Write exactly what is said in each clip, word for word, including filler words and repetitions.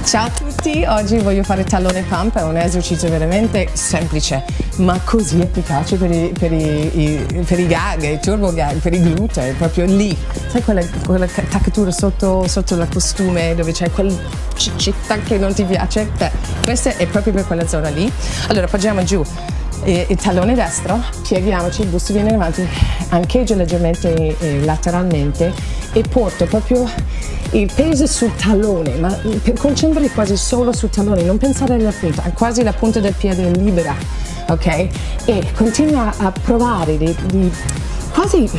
Ciao a tutti, oggi voglio fare tallone pump, è un esercizio veramente semplice ma così efficace per i, per i, i, per i gag, i turbo gag, per i glutei, proprio lì. Sai quella, quella attaccatura sotto, sotto la costume dove c'è quel ciccetta che non ti piace? Beh, questa è proprio per quella zona lì. Allora poggiamo giù il tallone destro, pieghiamoci, il busto viene avanti, ancheggio leggermente eh, lateralmente e porto proprio il peso sul tallone, ma concentrati quasi solo sul tallone, non pensare alla punta, quasi la punta del piede libera, ok? E continua a provare di, di quasi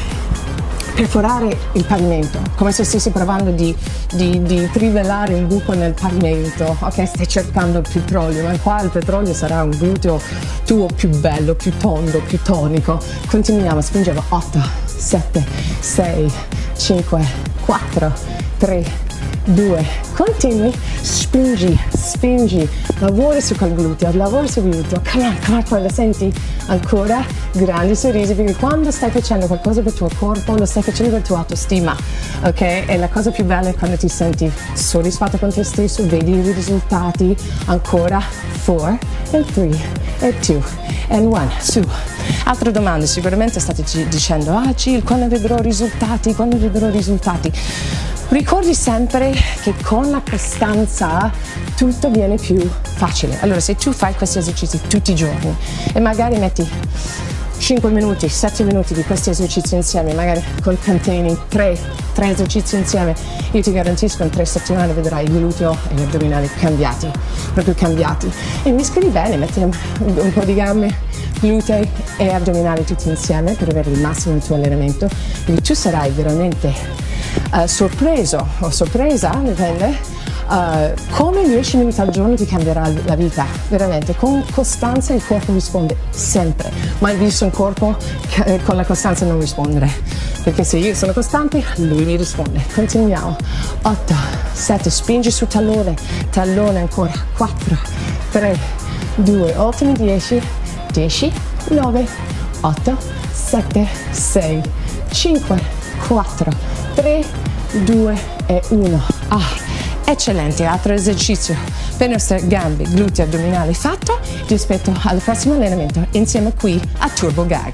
perforare il pavimento, come se stessi provando di, di, di trivellare un buco nel pavimento, ok? Stai cercando il petrolio, ma qua il petrolio sarà un gluteo tuo più bello, più tondo, più tonico. Continuiamo, spingiamo, otto, sette, sei, cinque, quattro, tre, due, continui, spingi, spingi, lavori su quel gluteo, lavori sul gluteo, come on, come on, quando senti ancora grandi sorrisi, perché quando stai facendo qualcosa per il tuo corpo lo stai facendo per la tua autostima, ok? E la cosa più bella è quando ti senti soddisfatto con te stesso, vedi i risultati, ancora, four, and three, and two, and one, su. Altre domande, sicuramente state dicendo, ah Jill, quando vedrò risultati, quando vedrò risultati? Ricordi sempre che con la costanza tutto viene più facile. Allora, se tu fai questi esercizi tutti i giorni e magari metti cinque minuti, sette minuti di questi esercizi insieme, magari col containing, tre, tre esercizi insieme, io ti garantisco in tre settimane vedrai il gluteo e gli addominali cambiati, proprio cambiati. E miscoli bene, metti un, un po' di gambe, glutei e addominali tutti insieme per avere il massimo del tuo allenamento, quindi tu sarai veramente Uh, sorpreso o sorpresa, dipende, uh, come dieci minuti al giorno ti cambierà la vita, veramente. Con costanza il corpo risponde sempre. Mai visto un corpo che, con la costanza non rispondere, perché se io sono costante lui mi risponde. Continuiamo, otto, sette, spingi sul tallone, tallone ancora, quattro, tre, due, ultimi dieci, dieci, nove, otto, sette, sei, cinque, quattro, tre, due e uno. Ah, eccellente, altro esercizio per le nostre gambe, glutei, addominali fatto. Ti aspetto al prossimo allenamento insieme qui a Turbo Gag.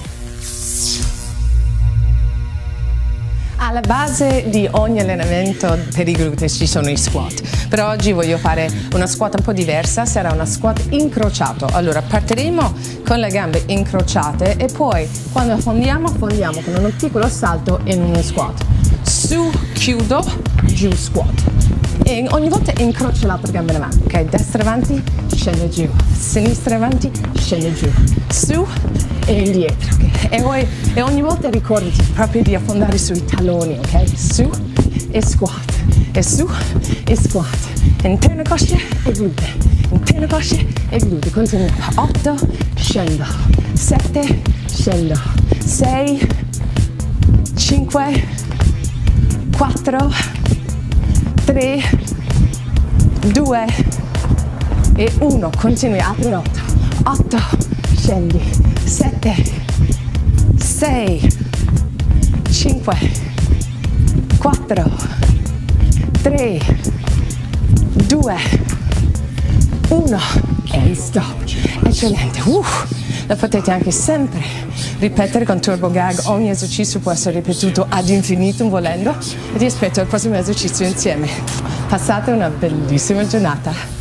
Alla base di ogni allenamento per i glutei ci sono i squat, però oggi voglio fare una squat un po' diversa, sarà una squat incrociato. Allora partiremo con le gambe incrociate e poi quando affondiamo, affondiamo con un piccolo salto in uno squat. Su, chiudo, giù, squat. E ogni volta incrocio l'altra gamba in avanti, ok? Destra avanti, scende giù, sinistra avanti, scende giù, su e indietro, ok? E, poi, e ogni volta ricordati proprio di affondare sui talloni, ok? Su e squat, e su e squat, interno coscia e glute, interno coscia e glute, continuiamo, otto, scendo, sette, scendo, sei, cinque, quattro, tre, due e uno, continui, apri otto, otto, scendi, sette, sei, cinque, quattro, tre, due, uno e stop. Eccellente, uh, lo potete anche sempre ripetere con Turbo Gag, ogni esercizio può essere ripetuto ad infinito volendo e ti aspetto al prossimo esercizio insieme. Passate una bellissima giornata.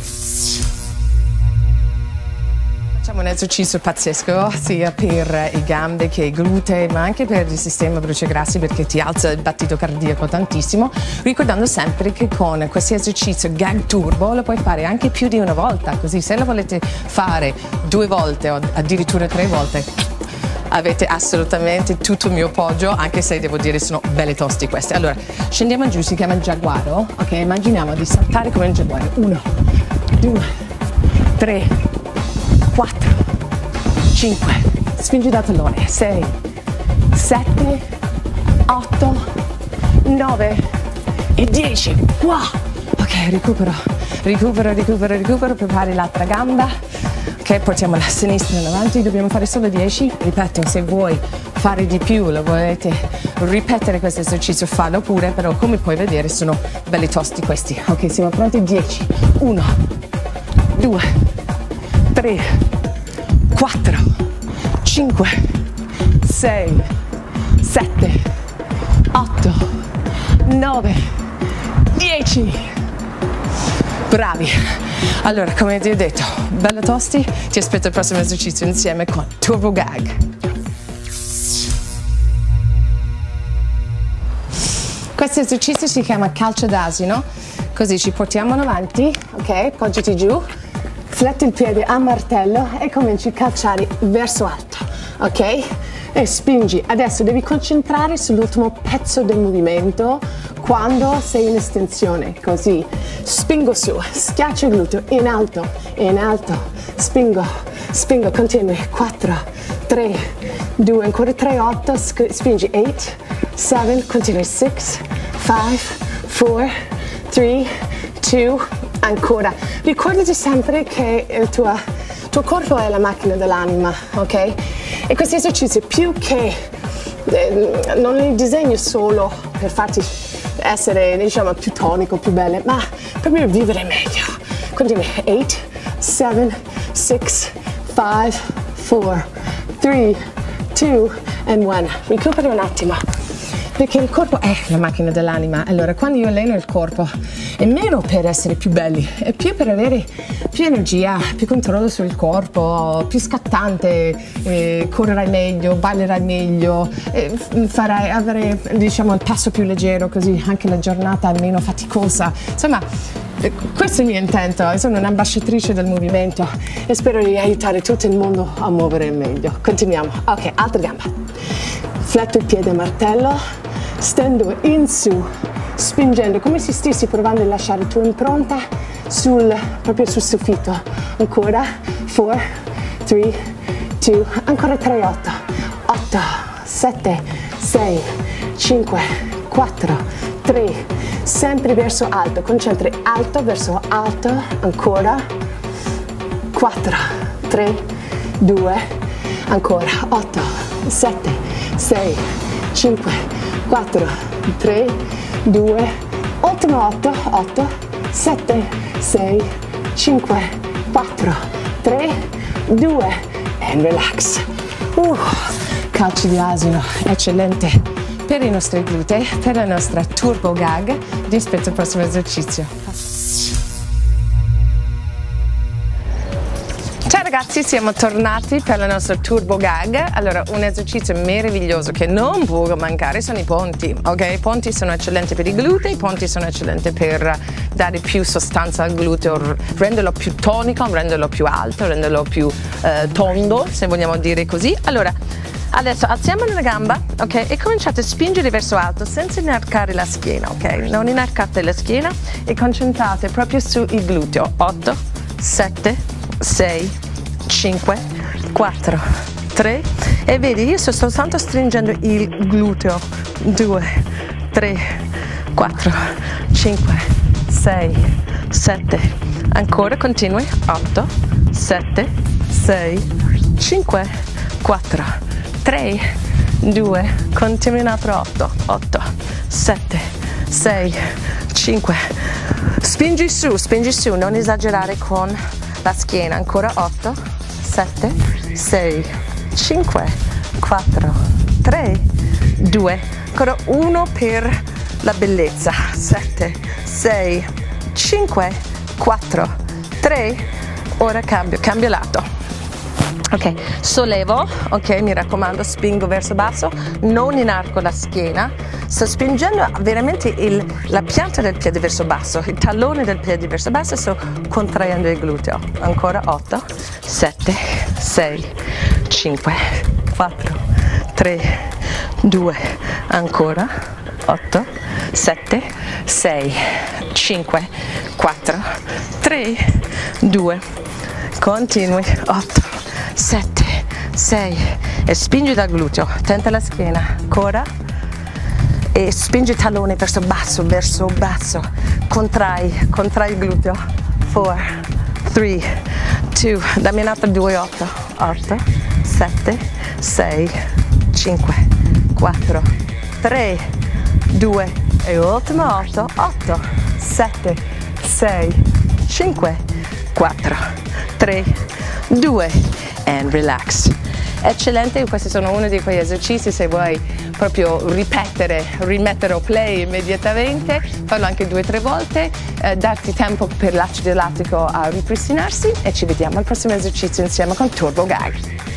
Facciamo un esercizio pazzesco sia per i gambe che i glutei, ma anche per il sistema brucia grassi, perché ti alza il battito cardiaco tantissimo, ricordando sempre che con questo esercizio Gag Turbo lo puoi fare anche più di una volta, così se lo volete fare due volte o addirittura tre volte avete assolutamente tutto il mio appoggio, anche se devo dire sono belle tosti queste. Allora, scendiamo giù, si chiama giaguaro, ok? Immaginiamo di saltare come un giaguaro. Uno, due, tre, quattro, cinque, spingi dal tallone, sei, sette, otto, nove e dieci. Wow! Ok, recupero, recupero, recupero, recupero, prepari l'altra gamba. Ok, portiamo la sinistra in avanti, dobbiamo fare solo dieci, ripeto, se vuoi fare di più, lo volete ripetere questo esercizio, fallo pure, però come puoi vedere sono belli tosti questi. Ok, siamo pronti? dieci, uno, due, tre, quattro, cinque, sei, sette, otto, nove, dieci. Bravi. Allora, come ti ho detto, bello tosti, ti aspetto al prossimo esercizio insieme con Turbo Gag. Questo esercizio si chiama calcio d'asino, così ci portiamo in avanti, ok? Poggiati giù, fletti il piede a martello e cominci a calciare verso alto, ok? E spingi. Adesso devi concentrare sull'ultimo pezzo del movimento quando sei in estensione, così. Spingo su, schiaccio il gluteo, in alto, in alto, spingo, spingo, continui, quattro, tre, due, ancora tre, otto, spingi, otto, sette, continui, sei, cinque, quattro, tre, due, ancora. Ricordati sempre che il tuo, tuo corpo è la macchina dell'anima, ok? E questi esercizi più che, eh, non li disegno solo per farti essere, diciamo, più tonico, più belle, ma proprio vivere meglio. Continui, otto, sette, sei, cinque, quattro, tre, due, and uno. Recuperi un attimo, perché il corpo è la macchina dell'anima. Allora, quando io alleno il corpo, è meno per essere più belli, è più per avere più energia, più controllo sul corpo, più scattante, eh, correrai meglio, ballerai meglio, eh, farai avere, diciamo, il passo più leggero, così anche la giornata è meno faticosa. Insomma, eh, questo è il mio intento. Sono un'ambasciatrice del movimento e spero di aiutare tutto il mondo a muovere meglio. Continuiamo. Ok, altra gamba. Fletto il piede a martello, stendo in su, spingendo come se stessi provando a lasciare tua impronta sul, proprio sul soffitto. Ancora, quattro, tre, due, ancora tre, otto, otto, sette, sei, cinque, quattro, tre, sempre verso alto, concentri alto verso alto, ancora, quattro, tre, due, ancora, otto, sette, sei, cinque, quattro, tre, due, ultimo otto, otto, sette, sei, cinque, quattro, tre, due, and relax. Uh, calci di asino, eccellente per i nostri glutei, per la nostra Turbo Gag. Vi aspetto al prossimo esercizio. Ciao ragazzi, siamo tornati per la nostra Turbo Gag. Allora, un esercizio meraviglioso che non può mancare sono i ponti, ok? I ponti sono eccellenti per i glutei, i ponti sono eccellenti per dare più sostanza al gluteo, renderlo più tonico, renderlo più alto, renderlo più eh, tondo, se vogliamo dire così. Allora, adesso alziamo una gamba, ok? E cominciate a spingere verso alto senza inarcare la schiena, ok? Non inarcate la schiena e concentrate proprio sul gluteo. otto, sette, sei, cinque, quattro, tre e vedi, io sto soltanto stringendo il gluteo. due, tre, quattro, cinque, sei, sette, ancora, continui. otto, sette, sei, cinque, quattro, tre, due, continui un altro otto, otto, sette, sei, cinque, spingi su, spingi su, non esagerare con la schiena. Ancora otto, sette, sei, cinque, quattro, tre, due, ancora uno per la bellezza. sette, sei, cinque, quattro, tre, ora cambio, cambio lato. Ok, sollevo, ok, mi raccomando, spingo verso basso, non inarco la schiena, sto spingendo veramente il, la pianta del piede verso basso, il tallone del piede verso basso, sto contraendo il gluteo. Ancora otto, sette, sei, cinque, quattro, tre, due, ancora otto, sette, sei, cinque, quattro, tre, due, continui, otto, sette, sei e spingi dal gluteo, tenta la schiena, ancora e spingi il tallone verso basso, verso basso, contrai, contrai il gluteo. quattro, tre, due, dammi un altro due, otto, otto, sette, sei, cinque, quattro, tre, due e ultimo otto, otto, sette, sei, cinque, quattro, tre, due and relax. Eccellente, questi sono uno di quegli esercizi se vuoi proprio ripetere, rimettere play immediatamente, farlo anche due o tre volte, eh, darti tempo per l'acido lattico a ripristinarsi e ci vediamo al prossimo esercizio insieme con Turbo Gag.